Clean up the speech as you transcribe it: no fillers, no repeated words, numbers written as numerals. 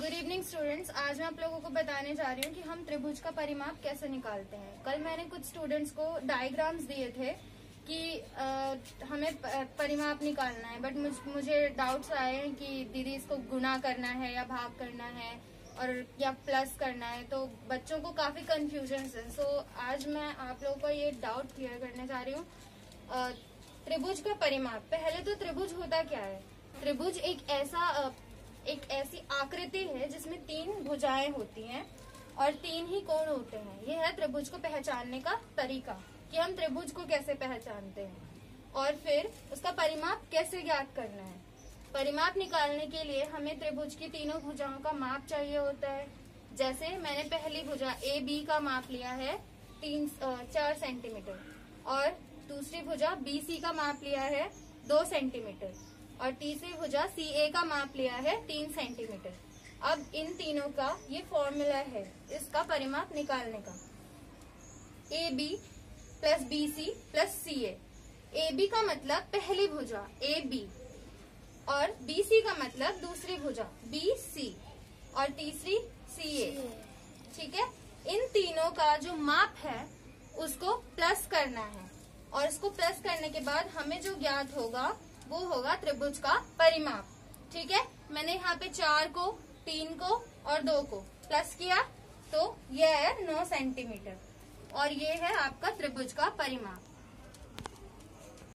Good evening students. आज मैं आप लोगों को बताने जा रही हूँ कि हम त्रिभुज का परिमाप कैसे निकालते हैं। कल मैंने कुछ स्टूडेंट्स को डायग्राम्स दिए थे कि हमें परिमाप निकालना है, बट मुझे डाउट्स आए हैं कि दीदी इसको गुणा करना है या भाग करना है और या प्लस करना है, तो बच्चों को काफी कंफ्यूजन है। सो आज मैं आप लोगों को ये डाउट क्लियर करने जा रही हूँ। त्रिभुज का परिमाप, पहले तो त्रिभुज होता क्या है। त्रिभुज एक ऐसी आकृति है जिसमें 3 भुजाएं होती हैं और 3 ही कोण होते हैं। ये है त्रिभुज को पहचानने का तरीका कि हम त्रिभुज को कैसे पहचानते हैं और फिर उसका परिमाप कैसे ज्ञात करना है। परिमाप निकालने के लिए हमें त्रिभुज की तीनों भुजाओं का माप चाहिए होता है। जैसे मैंने पहली भुजा AB का माप लिया है 4 सेंटीमीटर और दूसरी भुजा BC का माप लिया है 2 सेंटीमीटर और तीसरी भुजा CA का माप लिया है 3 सेंटीमीटर। अब इन तीनों का ये फॉर्मूला है इसका परिमाप निकालने का। AB plus BC plus CA। AB का मतलब पहली भुजा AB और BC का मतलब दूसरी भुजा BC और तीसरी CA। ठीक है, इन तीनों का जो माप है उसको प्लस करना है और इसको प्लस करने के बाद हमें जो ज्ञात होगा वो होगा त्रिभुज का परिमाप। ठीक है, मैंने यहाँ पे 4 को, 3 को और 2 को प्लस किया तो ये है 9 सेंटीमीटर और ये है आपका त्रिभुज का परिमाप।